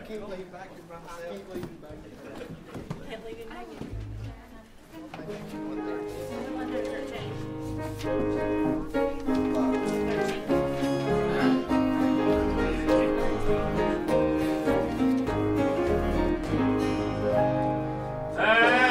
keep leaving back in myself. Keep leaving back in. Can't leave it back in. 13.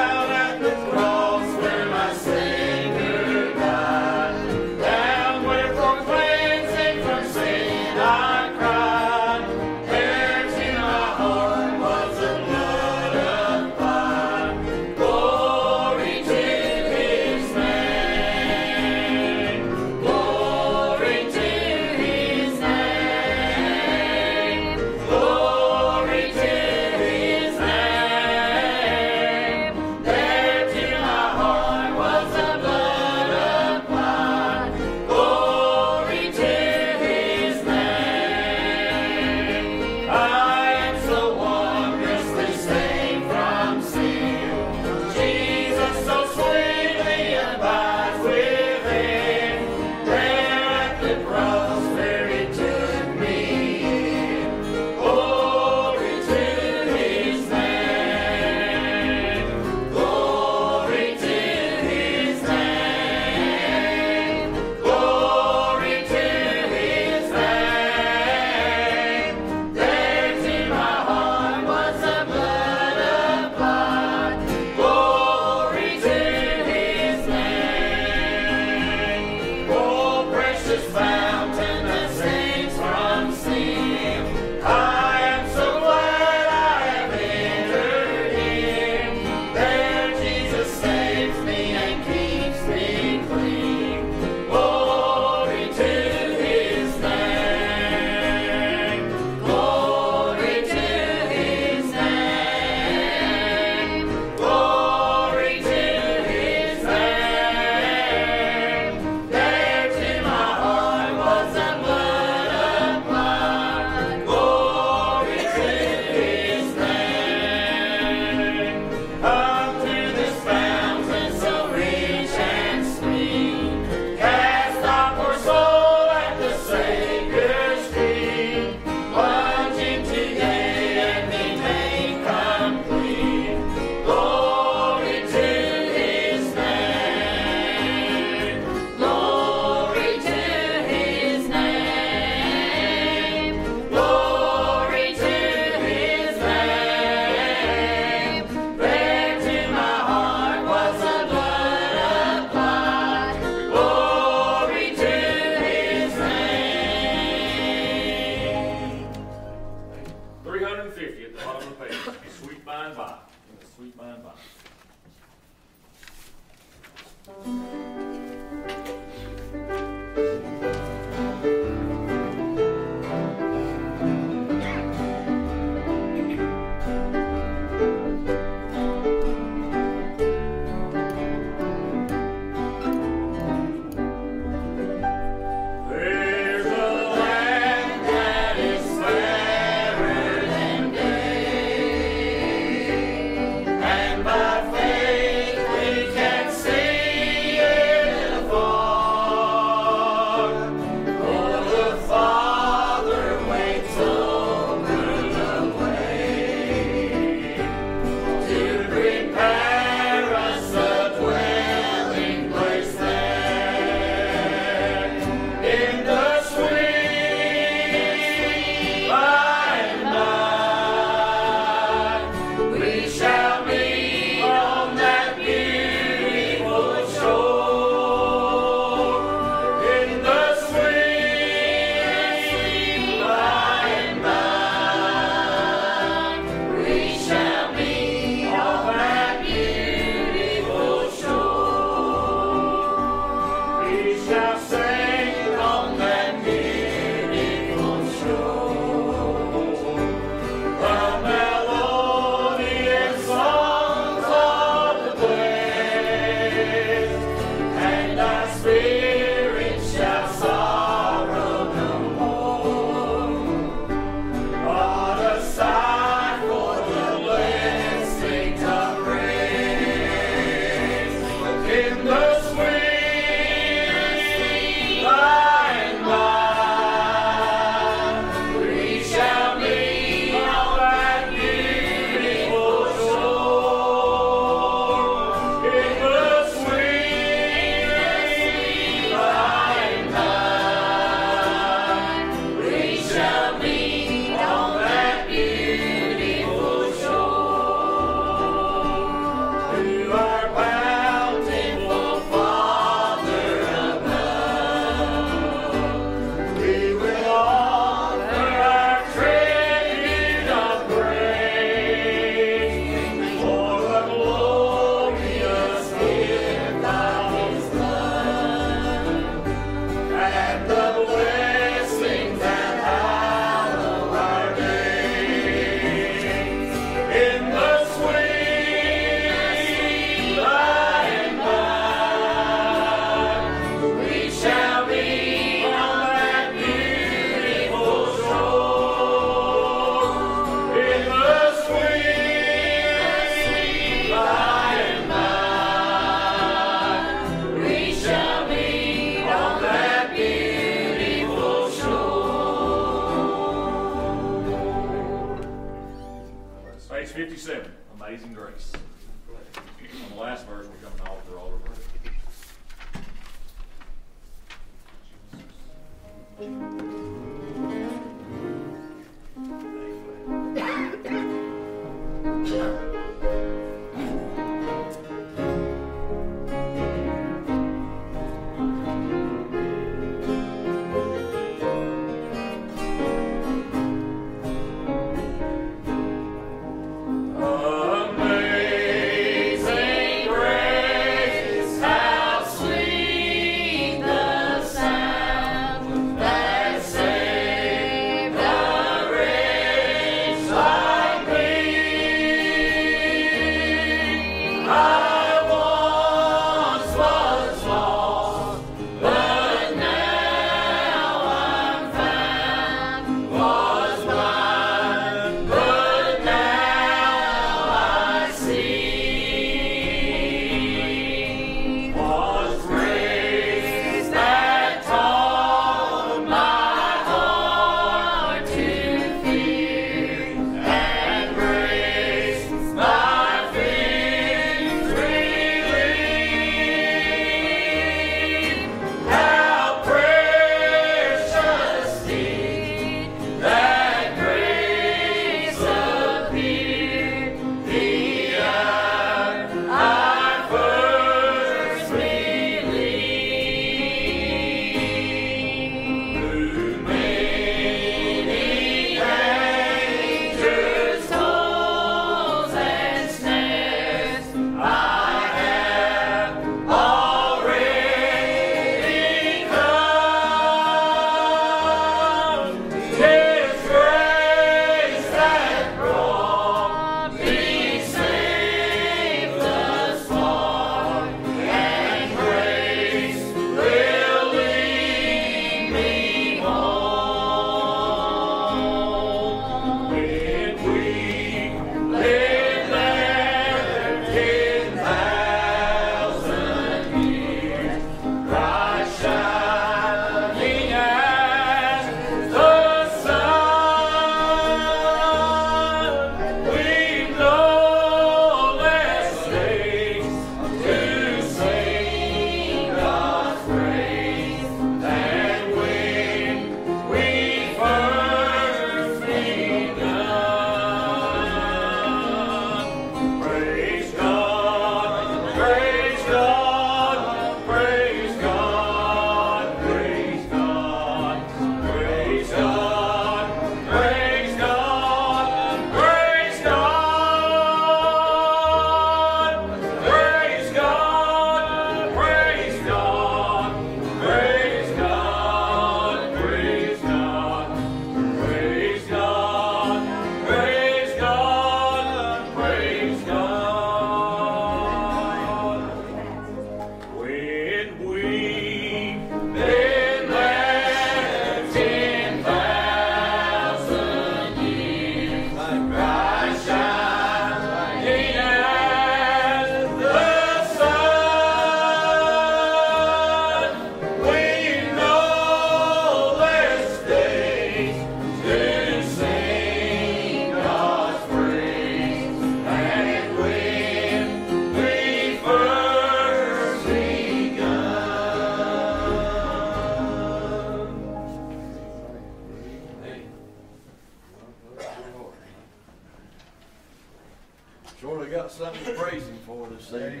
Surely got something to praise Him for this evening.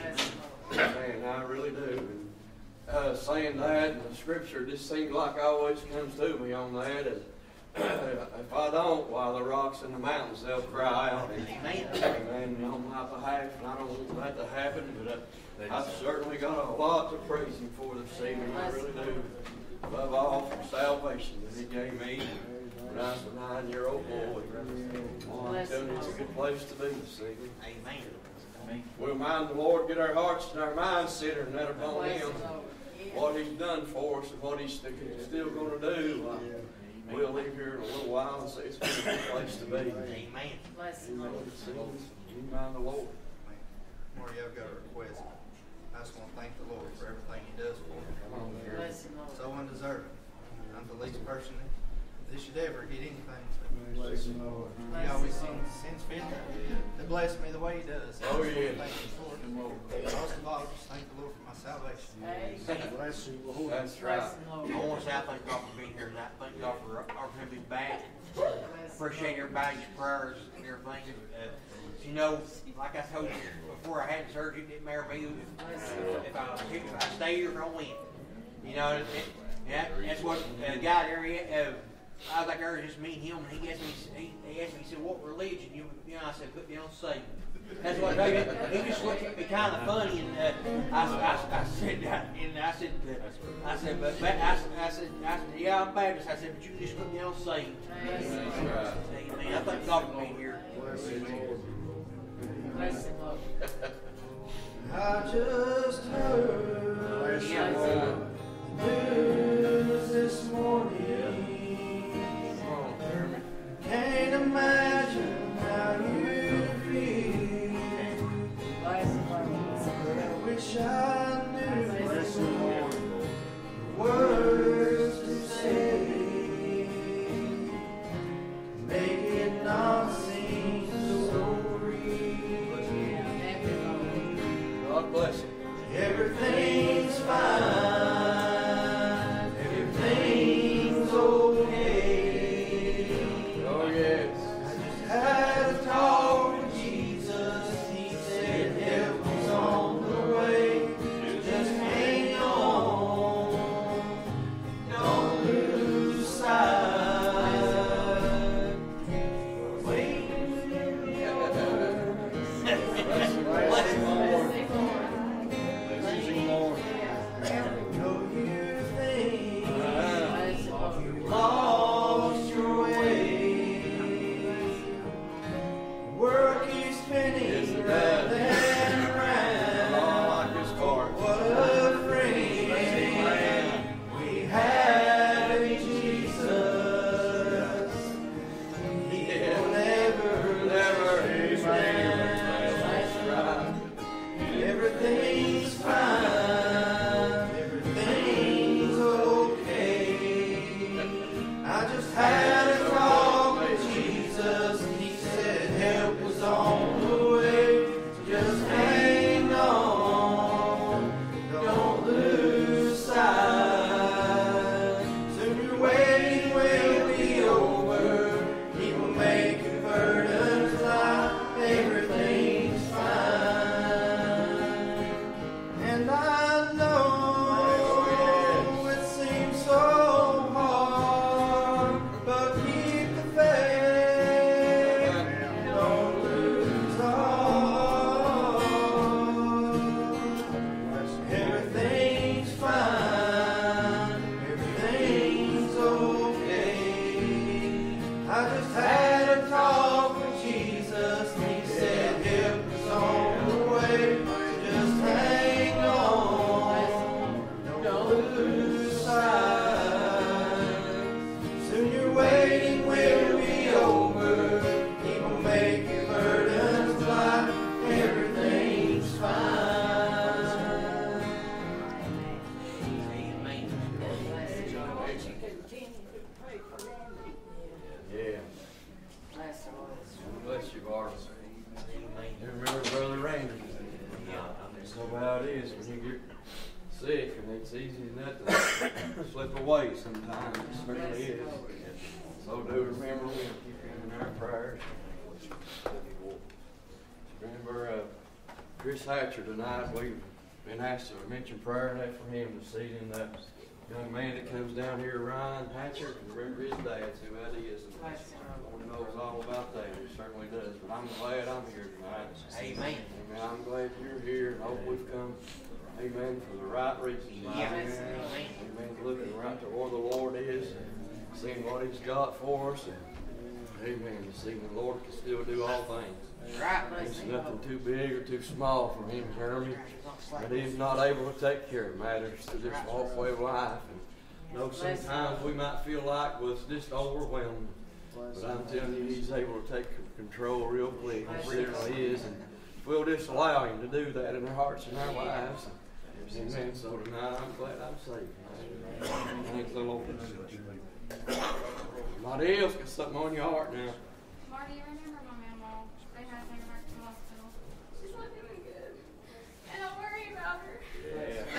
Man, I really do. Saying that, the scripture just seems like always comes to me on that. And if I don't, why the rocks and the mountains, they'll cry out. Amen. On my behalf, and I don't want that to happen, but I've certainly got a lot to praise Him for this evening. I really do. Above all, for salvation that He gave me when I was a 9-year-old boy. I'm telling you, it's a good place to be this evening. Amen. We'll mind the Lord, get our hearts and our minds centered and that upon Him. What He's done for us and what He's still going to do. We'll leave here in a little while and say it's been a good place to be. Amen. Bless the Lord. You mind the Lord. Marty, I've got a request. I just want to thank the Lord for everything He does for me. Bless the Lord. So undeserving. I'm the least person that should ever get anything. Bless the Lord. He always sends fit to bless me the way He does. Oh, yeah. Thank you, Lord. Most of all, just thank the Lord for my my salvation. Bless you, Lord. That's right. I want to say I thank God for being here tonight. Thank God for opportunity to be back. Appreciate everybody's prayers and everything. You know, like I told you before I had the surgery, it didn't matter me if I stayed or if I went. You know, that's what the guy there. I was like, there was just me and him, and he asked me, he said, what religion? You know, I said, put me on Satan. That's what he just looked at me kind of funny, and I said, yeah, I'm Baptist. I said, but you just put me on Satan. Amen. I thank God for being here. Bless you, Lord. I just heard the news this morning. Can't imagine how you feel. But I wish I knew the words to say. Make it not seem so real. God bless you. Everything's fine. Everything's okay. Oh, yes. I had a talk with Jesus. He said help was on the way. Just hang on. Don't lose sight. Wait. Know you think you lost your way. World keeps spinning round and round. What a friend we have in Jesus. He will never let us down. Everything's fine. Everything's okay. I just had a talk with Jesus, and he said help was on the way. Just hang on, don't lose sight. Soon your waiting will be over. He will make your burdens light. Everything's fine. And I know it seems so hard, but keep the faith. Don't lose heart. Everything's fine. Everything's okay. I just had a talk with Jesus, and he said help was on the way. Just hang on, don't lose sight. Soon your waiting will be over. He will make your burdens light. Everything's fine. Amen. Yeah. Bless you, Barbara. You remember Brother Randy? That's how it is when you get sick, and it's easy enough to slip away sometimes. It certainly is. So do remember, we'll keep you in our prayers. Remember Chris Hatcher tonight. We've been asked to mention prayer and that for him this evening. That young man that comes down here, Ryan Hatcher, remember his dad, who that is. Lord knows all about that. He certainly does. But I'm glad I'm here tonight. Amen. Amen. I'm glad you're here, and hope we've come, amen, for the right reasons. Yeah. Amen. Amen. Looking right to where the Lord is, seeing what He's got for us, and amen. Seeing the Lord can still do all things. Right. There's nothing too big or too small for Him, Jeremy, that He's not able to take care of matters through this walkway of life. And you know, sometimes we might feel like well, it's just overwhelming. But I'm telling you, He's able to take control real quick. He certainly is. And we'll just allow Him to do that in our hearts and our lives. Amen. So tonight, I'm glad I'm saved. Thank the Lord. Somebody else got something on your heart now. Marty, you remember my mama? They had to take her back to the hospital. She's not doing good. And I worry about her. Yeah.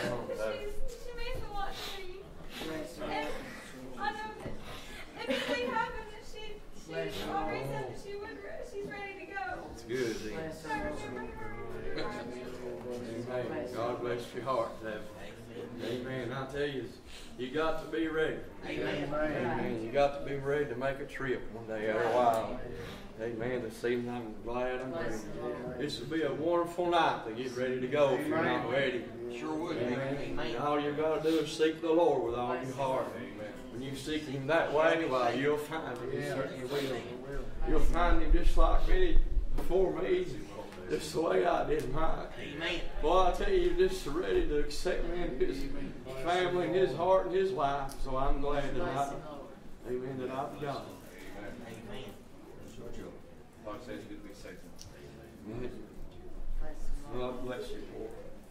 tell you, you got to be ready. Amen. Amen. You got to be ready to make a trip one day after a while. Amen. This evening, I'm glad I'm ready. This will be a wonderful night to get ready to go if you're not ready. Sure would. Amen. Amen. And all you've got to do is seek the Lord with all your heart. When you seek Him that way, well, you'll find Him. You certainly will. You'll find Him just like many before me, just the way I did mine. Amen. Boy, I tell you, you're just ready to accept me in His family, and His heart, and His life. So I'm glad that amen, that I've got it. Amen. God says it's good to be saved. Amen. God bless you, Lord.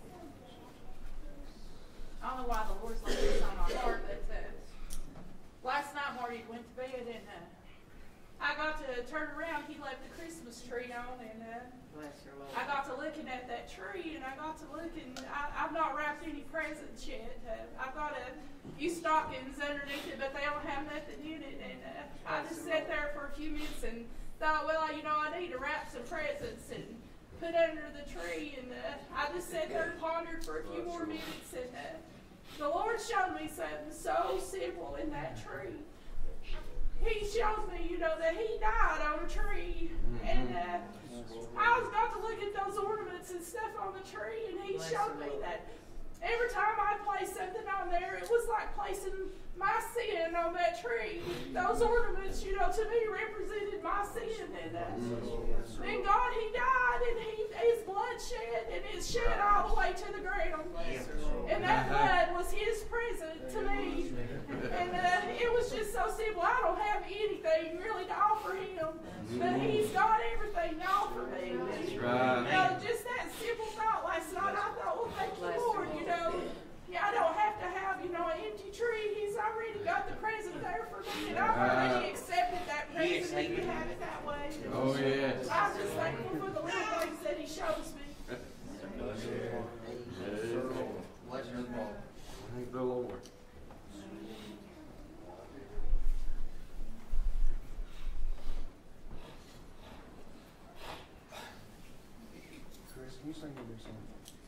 I don't know why the Lord's like this on my heart, but last night Marty went to bed and I got to turn around. He left the Christmas tree on, and I got to looking at that tree, and I got to looking. I've not wrapped any presents yet. I've got a few stockings underneath it, but they don't have nothing in it. And I just sat there for a few minutes and thought, well, you know, I need to wrap some presents and put under the tree. And I just sat there and pondered for a few more minutes, and the Lord showed me something so simple in that tree. He showed me, you know, that He died on a tree. And I was about to look at those ornaments and stuff on the tree, and He showed me that every time I placed something on there, it was like placing my sin on that tree. Those ornaments, you know, to me represented my sin. And God, He died, and His blood shed, and it shed all the way to the ground. And that blood was His present to me. And it was just so simple. I don't have anything really to offer Him, but He's got everything to offer me. That's right. You know, just that simple thought last night, I thought, well, thank you, Lord, you know. Yeah, I don't have to have, you know, an empty tree. He's already got the present there for me, and I've already accepted that present if you have it that way. Oh, yes. I'm just thankful for the little things that He shows me. Bless her, Lord. Thank the Lord. Chris, can you sing me this song?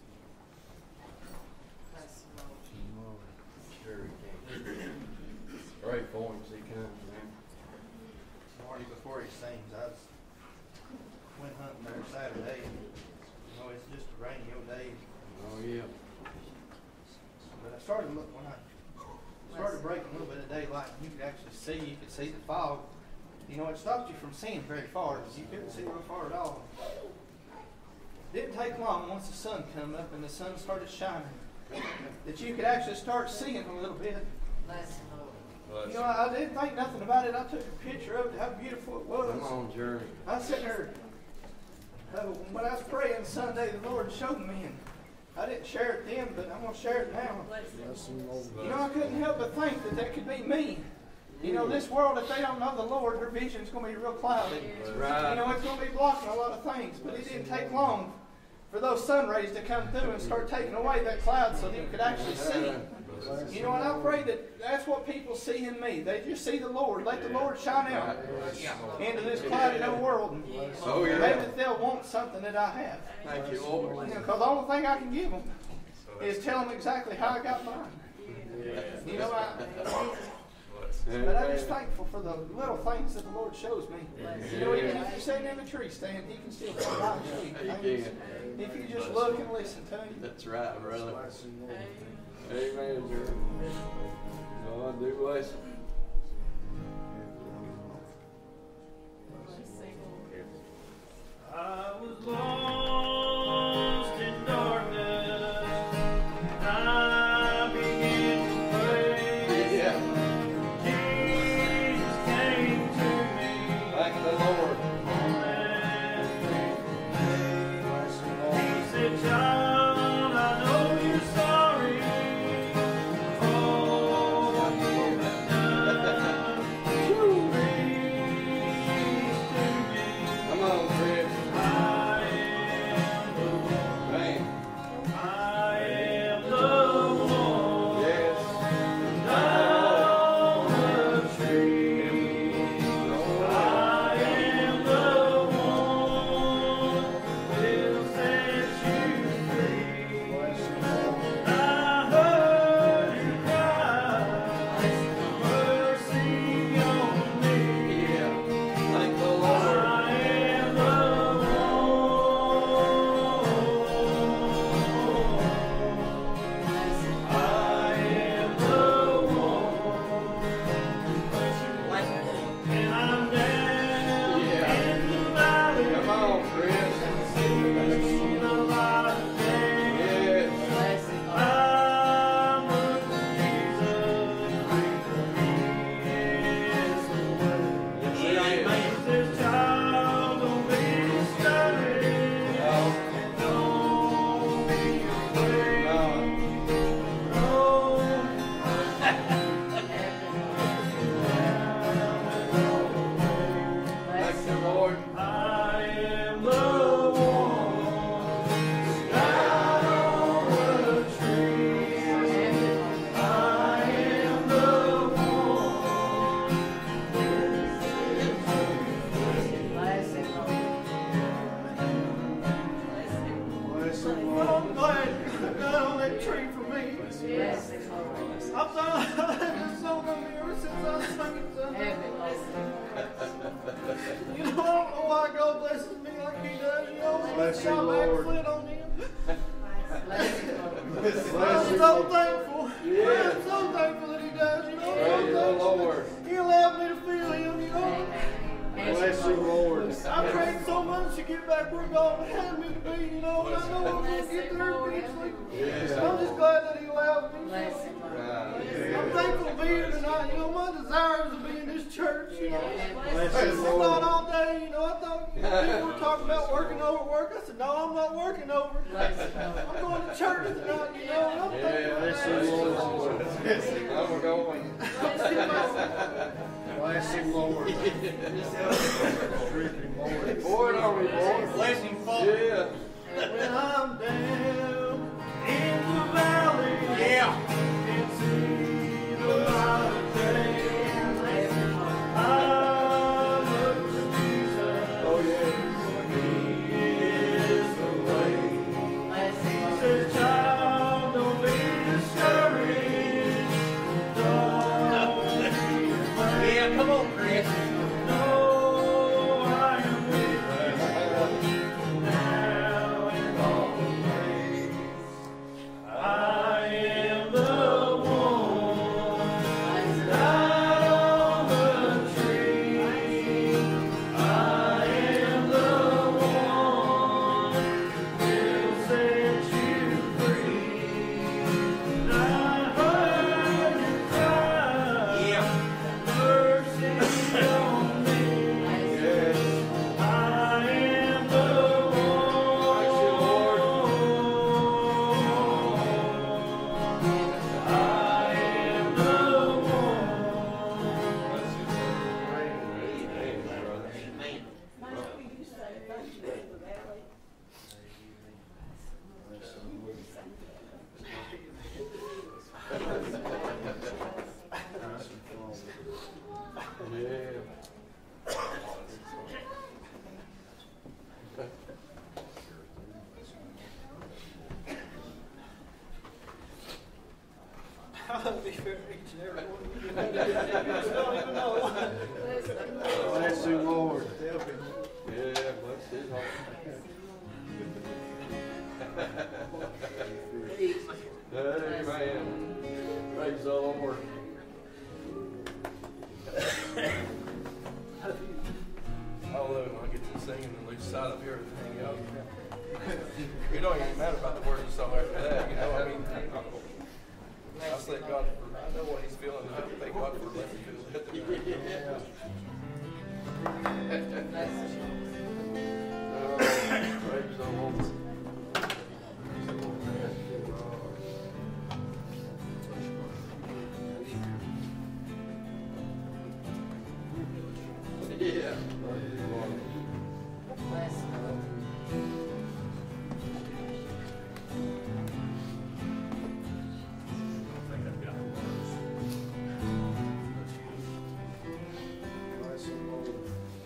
Sure he can. Pray for him as he comes, man. Marty, before he sings, I went hunting there Saturday, and you know it's just a rainy old day. Oh, yeah. But I started to look when I started breaking a little bit of daylight. You could actually see, you could see the fog. You know, it stopped you from seeing very far. You couldn't see real far at all. It didn't take long once the sun came up and the sun started shining that you could actually start seeing a little bit. You know, I didn't think nothing about it. I took a picture of it, how beautiful it was. Come on, Jerry. I was sitting there, when I was praying Sunday, the Lord showed me, and I didn't share it then, but I'm going to share it now. You know, I couldn't help but think that that could be me. You know, this world, if they don't know the Lord, their vision's going to be real cloudy. That's right. You know, it's going to be blocking a lot of things, but it didn't take long for those sun rays to come through and start taking away that cloud so that you could actually see. You know, and I pray that that's what people see in me. They just see the Lord. Let the Lord shine out into this cloudy old world. Oh, yeah. Maybe that they'll want something that I have. Thank you, Lord. You know, because the only thing I can give them is tell them exactly how I got mine. You know, but I'm just thankful for the little things that the Lord shows me. You know, even if you're sitting in a tree stand, He can still provide you. If you just look and listen to Him. That's right, brother. Amen, Jerry. God do bless him. I was lost in darkness. I began to pray. Yeah. Jesus came to me. Thank the Lord. On that fateful day. He said, "Child, I know you're sorry for all you have done. Bless you, Lord. On them. Bless I'm you, so Lord. thankful. Yeah. I'm so thankful that He does. You know, Praise I'm the thankful Lord. that He allowed me to feel Him. You know. Bless you, Lord. I prayed so much to get back where God had me to be, you know, and I know I'm going to get there eventually. Yes. I'm just glad that He allowed me. Right. I'm thankful to be here tonight. You know, my desire is to be in this church, you know. Bless I you, thought Lord. all day, you know, I thought people were talking about working over work. I said, no, I'm not working over. I'm going to church tonight, you know, and I'm thankful Bless for you, that. Lord. I'm going. Bless you, Lord. Strengthen, Lord. Pour it on me, Lord. Bless him, Father. Yeah. When I'm down in the valley, Yeah. and see the light of day, I look to Jesus. Oh, yeah. He is the way. Says, child, don't be discouraged. Don't be afraid. Yeah, come on, Chris. No, I am with you now and always. I am the one died on the tree. I am the one will set you free. I heard you cry. Yeah. Mercy on me. Yes. I am the Thank you, Lord. one. I am the one. Amen, brother. Amen. Yeah. I'll be fair to each and every one of you. I just don't even know. Bless you, Lord. Yeah, bless his heart. Amen. Praise the Lord. I love it when I get to singing and lose sight of everything else. It don't even matter about the words of the song after that, you know. I mean, I just let God, I know what He's feeling, and I thank God for letting me feel it. Praise the Lord. Yeah. Bless you, Lord.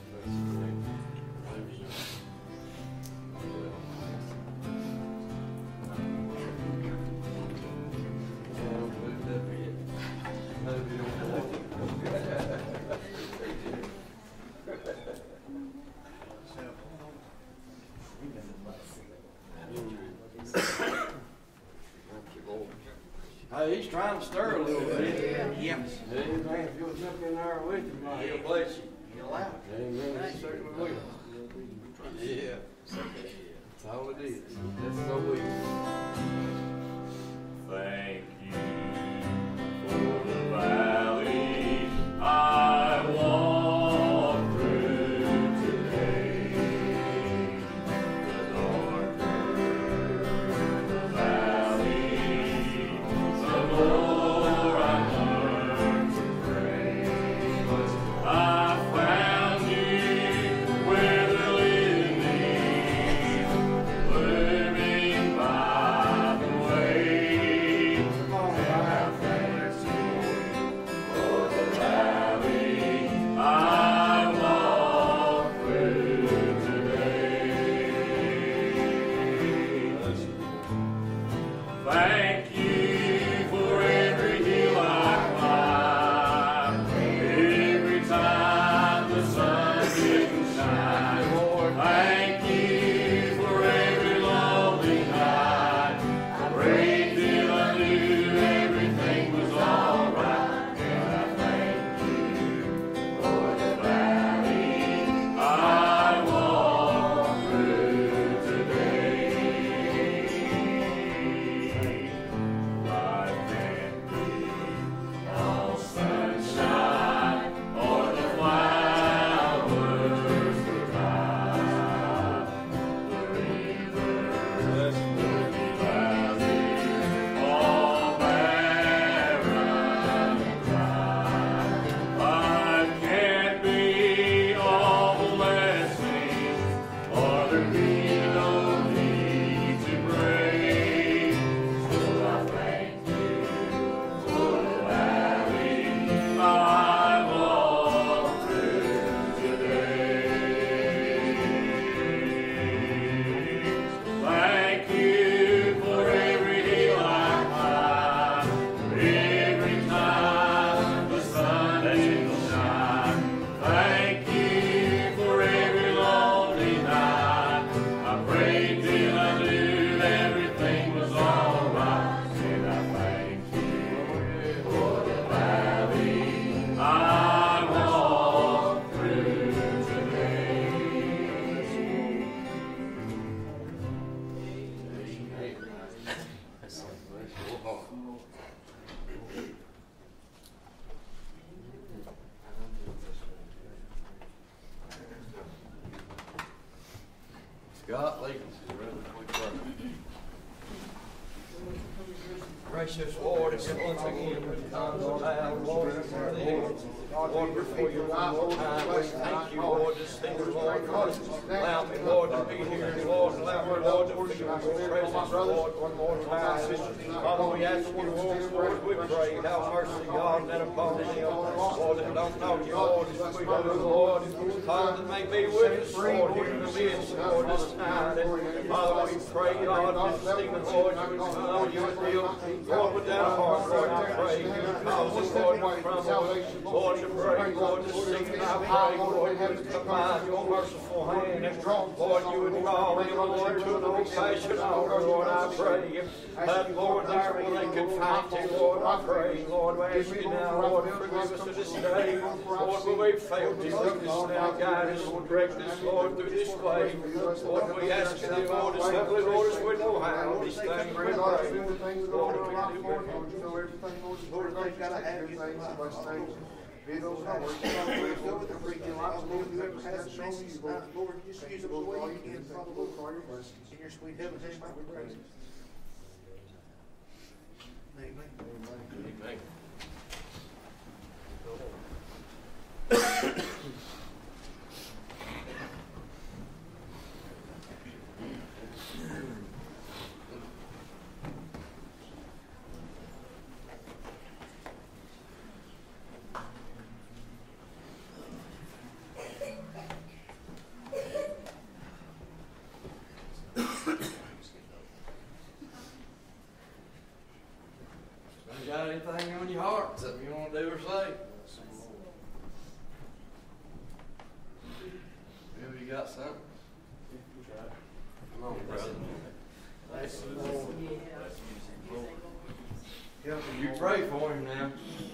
Hey, he's trying to stir a little bit. Yeah. Amen. If you'll jump in there with him, he'll bless you. You're allowed. Amen. He certainly will. Yeah. That's all it is. That's so easy. Thank you for the valley I walked through today. The darker the valley, the more I learned to pray. I found you where the living by the way. God lead us, brother. We pray. Gracious Lord, it's once again with times aloud, Lord, for the Lord, before you one more time, we thank you, Lord, this thing, Lord, allow me, Lord, to be here, Lord, allow me, Lord, to feel your presence, Lord, one more time. Father, we ask you, Lord, we pray, have mercy, God, that upon them, Lord, that don't know you, Lord, as we do, Lord, Father, that may be with us, Lord, here in the midst, Lord, this night, and Father, we pray, God, this thing, Lord, you would come, you would deal, Lord, with that heart, Lord, I pray, you would cause us, Lord, to crumble, Lord, to break, Lord, to sing, I pray, Lord, you would command your merciful hand, and Lord, you would call them, Lord, to an old-fashioned altar, Lord, I pray, that, Lord, there when they could find you, Lord, I pray, Lord, we ask you now, Lord, forgive us of this day, Lord, when we failed to lead us now, guide us, and direct us, Lord, through this way, Lord, we ask you, Lord, as heavenly, Lord, as we know how, these things we pray, Lord, we do Lord, you know everything, Lord, they've got to have everything, be those hours, go with the preaching, Lord, you ever had the message, Lord, just use them the way you can, Father, Lord, in your sweet heaven, name, we praise you. Amen. You got anything on your heart, something you want to do or say? Bill, you got something? Come on, brother. You pray for him now.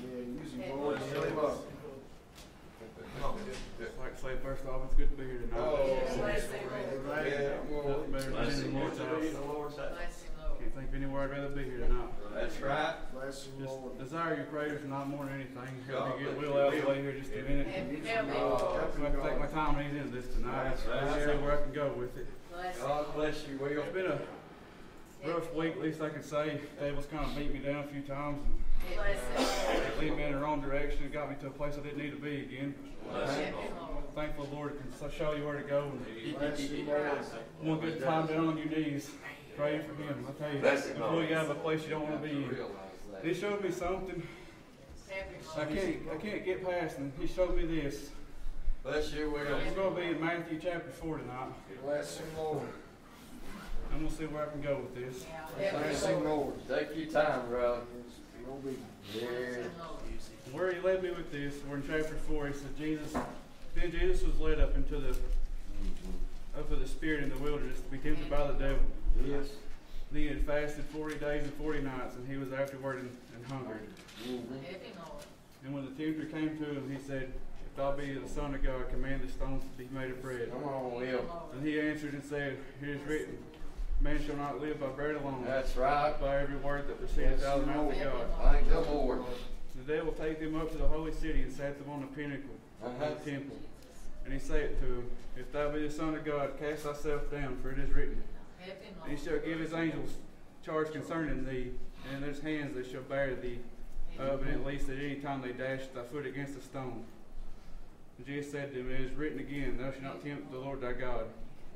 Like I say, first off, it's good to be here tonight. Oh, Nothing better than in the Lord's house. Can't think of anywhere I'd rather be here tonight. That's right. Just desire your prayers tonight more than anything. Help me get Will out of the way here just a minute. I'm going to take my time and ease into this tonight. See where I can go with it. God bless you, Will. It's been a rough week, at least I can say. The devil's kind of beat me down a few times and lead me in the wrong direction and got me to a place I didn't need to be again. Thankful the Lord can show you where to go. And one good time down on your knees, praying for him. I tell you, before you get out of a place you don't want to be in. He showed me something I can't get past, and he showed me this. Bless you, Will. We're going to be in Matthew chapter 4 tonight. Bless you, Lord. I'm going to see where I can go with this. Bless you, Lord. Take your time, brother. Yeah. Where he led me with this, we're in chapter 4. He said, Then Jesus was led up into the Spirit in the wilderness to be tempted by the devil. Yes. Then he had fasted 40 days and 40 nights, and he was afterward and hungered. And when the tempter came to him, he said, If thou be the Son of God, command the stones to be made of bread. Come on, Will. And he answered and said, It is written, Man shall not live by bread alone, That's right. but by every word that proceedeth out of the mouth of God. Thank the Lord. The devil take them up to the holy city and sat them on the pinnacle of the temple. And he said to him, If thou be the Son of God, cast thyself down, for it is written, And he shall give his angels charge concerning thee, and in his hands they shall bear thee up, and at least at any time they dash thy foot against a stone. And Jesus said to him, It is written again, Thou shalt not tempt the Lord thy God.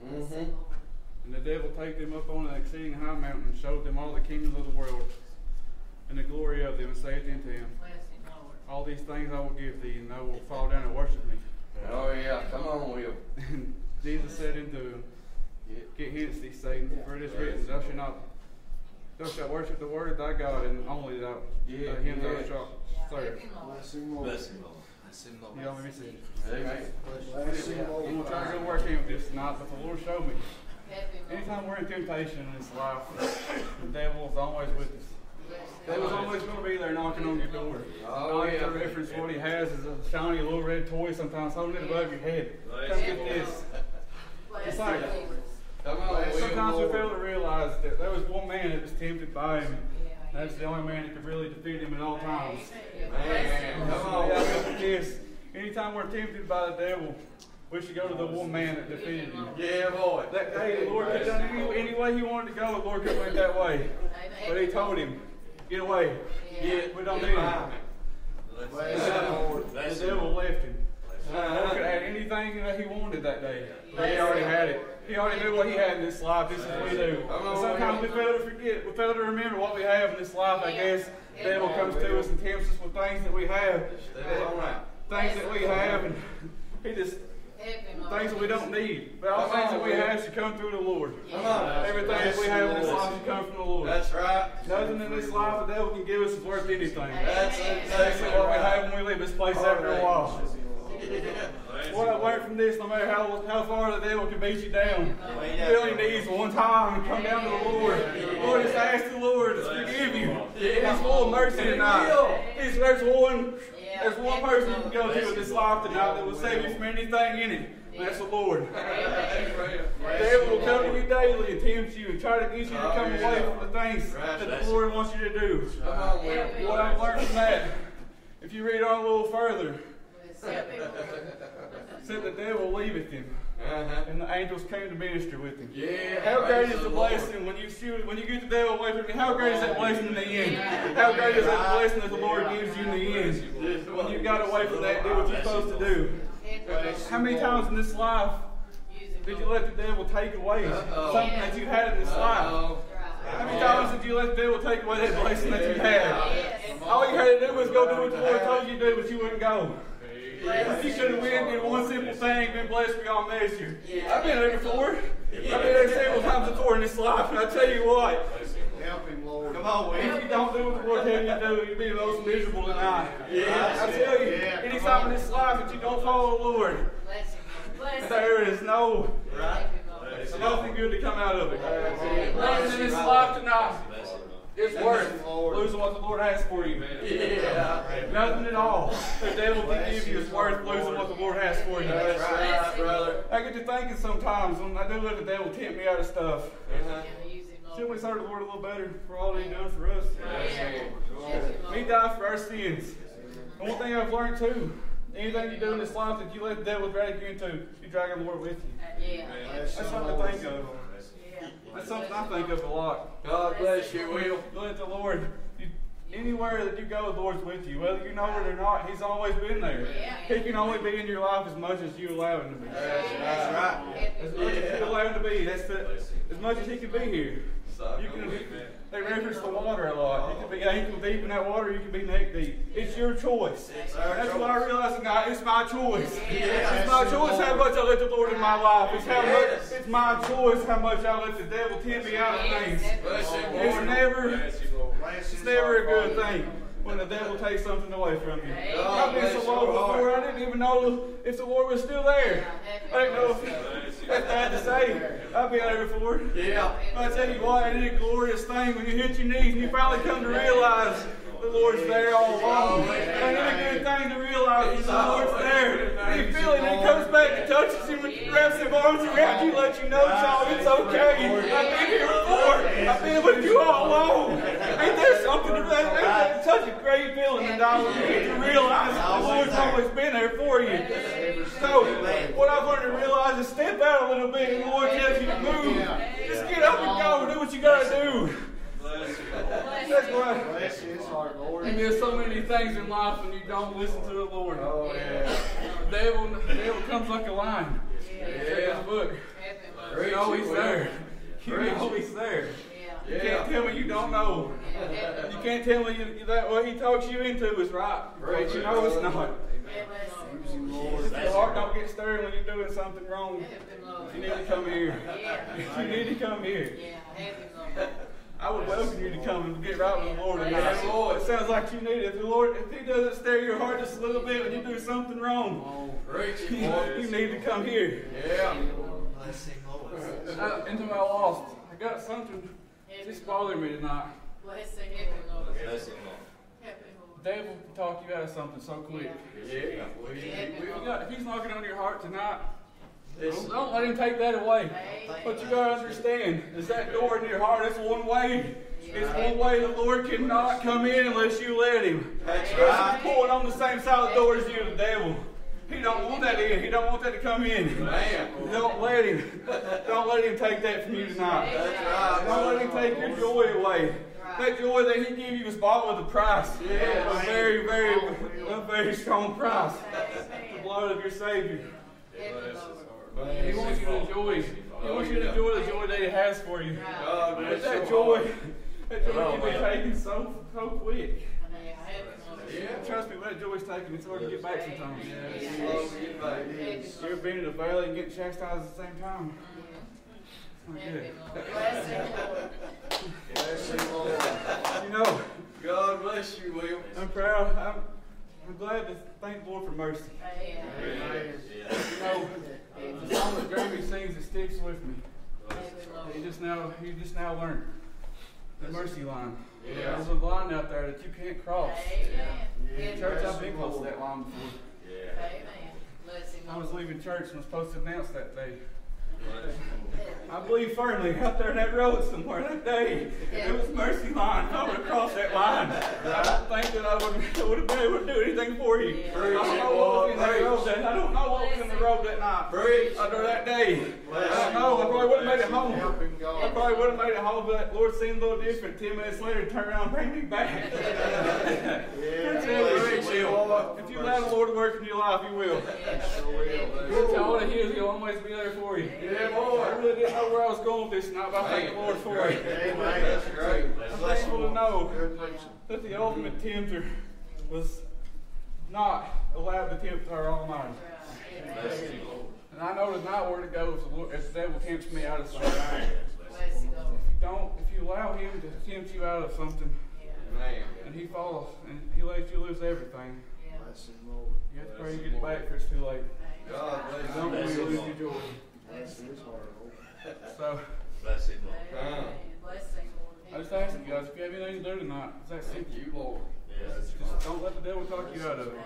And the devil take them up on an exceeding high mountain, and showed them all the kingdoms of the world, and the glory of them, and saith unto him, All these things I will give thee, and thou wilt fall down and worship me. Oh, yeah. Come on, Will. And Jesus said unto him, Get hence thee, Satan, for it is written, Thou shalt worship the Word of thy God, and only him thou shalt serve. Bless you, Lord. Y'all let me see it. Amen. Bless you, I'm Lord. going to try to go work in with this tonight, but the Lord showed me. Anytime we're in temptation in this life, the devil is always with us. The devil's always going to be there knocking on your door. Oh, yeah. The reference, what he has is a shiny little red toy, sometimes holding it above your head. Come get this. It's like, Come on, sometimes we Will. fail to realize that there was one man that was tempted by him. That's the only man that could really defeat him at all times. Man, come on. Yeah, look at this. Anytime we're tempted by the devil, we should go to the one man that defeated him. Yeah, boy. That day, the Lord could have done any way he wanted to go. The Lord could have went that way. But he told him, get away. We don't need him. The devil left him. The Lord could have had anything that he wanted that day. But he already had it. He already knew what he had in this life, just as we do. And sometimes we fail to forget, we fail to remember what we have in this life. I guess the devil comes to us and tempts us with things that we have. Things that we have, and he just, things that we don't need. But all things that we have should come through the Lord. Everything that we have in this life should come from the Lord. That's right. Nothing in this life the devil can give us is worth anything. That's Exactly what we have when we leave this place after a while. What I learned from this, no matter how far the devil can beat you down, you only needs one time to come down to the Lord. Lord, just ask the Lord to forgive you. He's full of mercy tonight. There's one person you can go to in this life tonight that will save you from anything in it. And that's the Lord. The devil will come to you daily and tempt you and try to get you to come away from the things that the Lord wants you to do. What I've learned from that, if you read on a little further, said the devil leaveth him, and the angels came to minister with him. How great is the blessing when you get the devil away from you? How great is that blessing in the end? How great is that blessing that the Lord gives you in the end? When you got away from that and did what you're supposed to do. How many times in this life did you let the devil take away something that you had in this life? How many times did you let the devil take away that blessing that you had? All you had to do was go do what the Lord told you to do, but you wouldn't go. You should have went in one simple thing, been blessed beyond measure. I've been there before. I've been there several times before in this life, and I tell you what. Help him, Lord. Come on, if you don't do what the Lord tells you to do, you'll be the most miserable tonight. I tell you, anytime in this life that you don't follow the Lord, there is nothing good to come out of it. Nothing in this life tonight is worth losing what the Lord has for you. Nothing at all the devil can give you is worth losing what the Lord has for you. That's right, brother. I get to thinking sometimes when I do let the devil tempt me out of stuff. Shouldn't we serve the Lord a little better for all that He's done for us? He died for our sins. And one thing I've learned too, anything you do in this life that you let the devil drag you into, you drag the Lord with you. That's something to think of. That's something I think of a lot. God bless you, Will. You let the Lord, anywhere that you go, the Lord's with you. Whether you know it or not, He's always been there. He can only be in your life as much as you allow Him to be. That's right. As much as you allow Him to be, as much as He can be here. They reference the water a lot. You can be ankle deep in that water, you can be neck deep. It's your choice. That's what I realize tonight. It's my choice. It's my choice how much I let the Lord in my life. It's my choice how much I let the devil tempt me out of things. It's never a good thing when the devil takes something away from you. I've been so low before, I didn't even know if the Lord was still there. I didn't know if that's bad to say. I've been there before. But I tell you what, it is a glorious thing when you hit your knees and you finally come to realize the Lord's there all along. And it's a good thing to realize the Lord's there. And you feel it, and He comes back and touches you and wraps His arms around you, let you know, child, it's okay. I've been here before. I've been with you all along. Ain't there something to that? It's such a great feeling and to realize that the Lord's always been there for you. So, what I've learned to realize is step out a little bit and the Lord tells you to move. Just get up and go. Do what you got to do. That's why there's so many things in life when you don't listen to the Lord. The devil comes like a lion. Check his book. You know He's there. You know He's there. You can't tell me you don't know. You can't tell me that what He talks you into is right. But you know it's not. Your heart don't get stirred when you're doing something wrong. You need to come here. You need to come here. I would welcome you to come and get right with the Lord tonight. Lord, it sounds like you need it. If the Lord, if He doesn't stir your heart just a little bit when you do something wrong, you need to come here. Into my lost. I got something just bothering me tonight. The devil can talk you out of something so quick. If He's knocking on your heart tonight, don't let Him take that away. But you got to understand, is that door in your heart, it's one way. It's one way the Lord cannot come in unless you let Him. That's right. He's pulling on the same side of the door as you, the devil. He don't want that in. He don't want that to come in. Man. Don't let him. Don't let him take that from you tonight. That's right. Don't let him take your joy away. That joy that he gave you was bought with a price. Yes. A very strong price. The blood of your Savior. He wants you to enjoy. He wants you to enjoy the joy that He has for you. But that joy can be taken so quick. Trust me, when that joy's taken, it's hard to get back sometimes. You ever been in the valley and getting chastised at the same time? You know, God bless you, Will. I'm proud. I'm glad to thank the Lord for mercy. You know, the song that Jeremy sings, it sticks with me. He just now learned the mercy line. There's a line out there that you can't cross. Church, I've been close to that line before. I was leaving church and was supposed to announce that day. I believe firmly out there in that road somewhere that day, it was mercy line. I would have crossed that line. I don't think that I would have been able to do anything for you. I don't know what was in that road that I don't know what was in the road that night. Under that day. I don't know. I probably would have made it home. I probably would have made it home, but the Lord seemed a little different. 10 minutes later, turn around and bring me back. If you allow the Lord to work in your life, He will. It's all of His. He'll always be there for you. Yeah, boy. I really didn't know where I was going with this, and I thank the Lord for it. That's great. I'm thankful to know that the ultimate tempter was not allowed to tempt our Almighty. And I know tonight where to go if the devil tempts me out of something. If you allow him to tempt you out of something, and he falls and he lets you lose everything, you have to pray and get it back, for it's too late. God bless you. Don't want you to lose your joy. So, I just ask you guys, if you have anything to do tonight, it's that simple. Thank you, Lord. Just don't let the devil talk you out of it.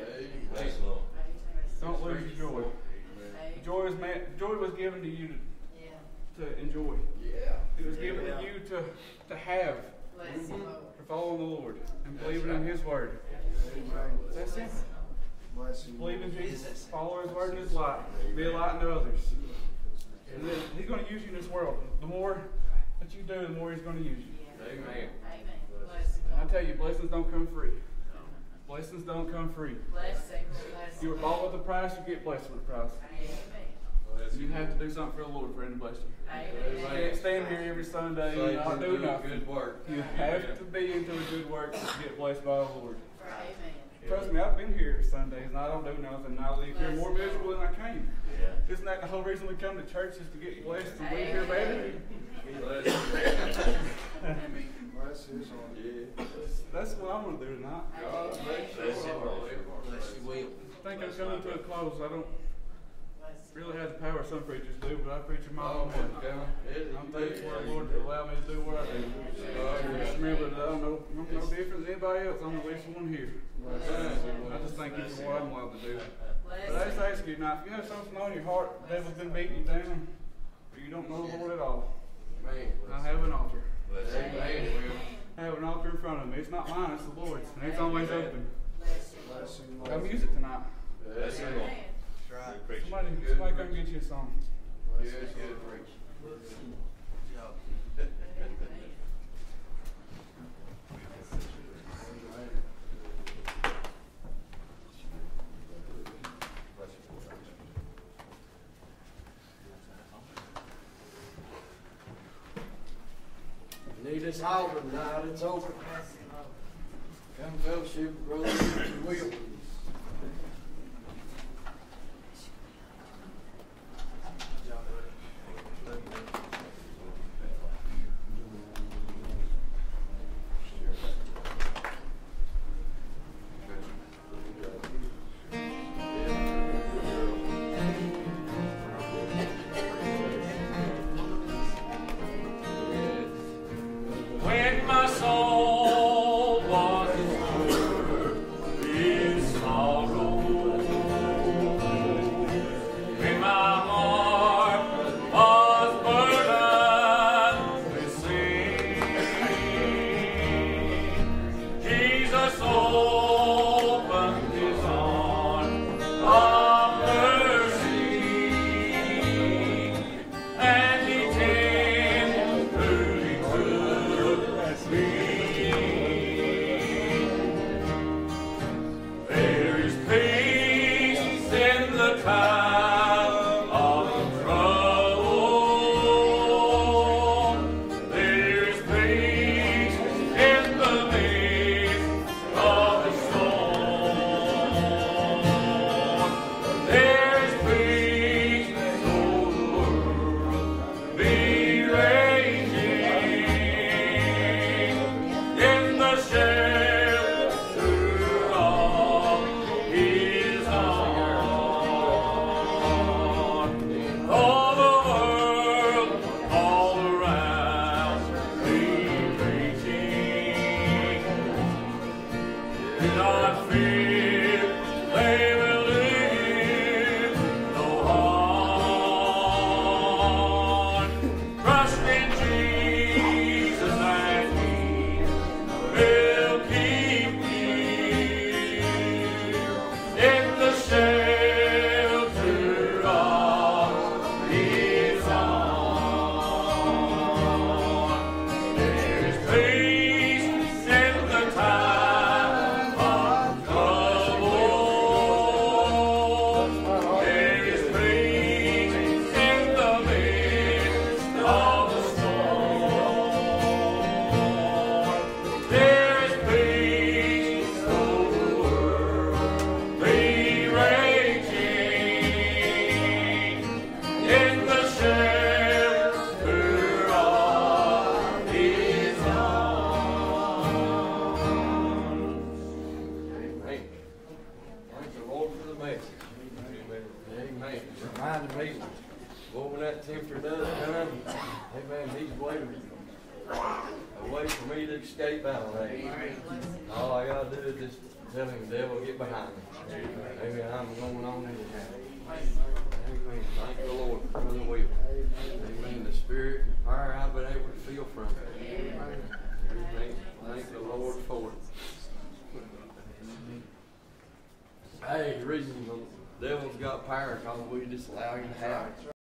Don't lose your joy. Joy was given to you to enjoy. It was given to you to have, for following the Lord and believing in His Word. That's it. Believe in Jesus, follow His Word in His life, be a light to others. And then He's going to use you in this world. The more that you do, the more He's going to use you. Amen. And I tell you, blessings don't come free. Blessings don't come free. You were bought with a price, you get blessed with a price. You have to do something for the Lord for Him to bless you. You can't stand here every Sunday and not do nothing. Good work. You have to be into a good work to get blessed by the Lord. Trust me, I've been here Sundays and I don't do nothing. And I leave here more miserable than I came. Isn't that the whole reason we come to church, is to get blessed and leave here better? That's what I'm going to do tonight. God bless you. I think I'm coming to a close. I don't really have the power some preachers do, but I preach a mile a minute. I'm thankful for the Lord to allow me to do what I do. Just remember that I'm no different than anybody else. I'm the least one here. I just thank you for what I'm allowed to do. But I just ask you now, if you have something on your heart, the devil's been beating you down, or you don't know the Lord at all, I have an altar. I have an altar in front of me. It's not mine, it's the Lord's, and it's always open. Come use it tonight. Somebody come get you a song. Need this altar tonight, it's open. Come fellowship, brother, if you will. When my soul was in he, boy, when that tempter does come, amen, he's waiting a way for me to escape out of that. All I gotta do is just tell him, devil, get behind me. Amen, I'm going on anyhow. Amen. Thank the Lord for the will. Amen. The spirit and power I've been able to feel from it. Amen. Thank the Lord for it. Hey, the reason the devil's got power is because we just allow him to have it.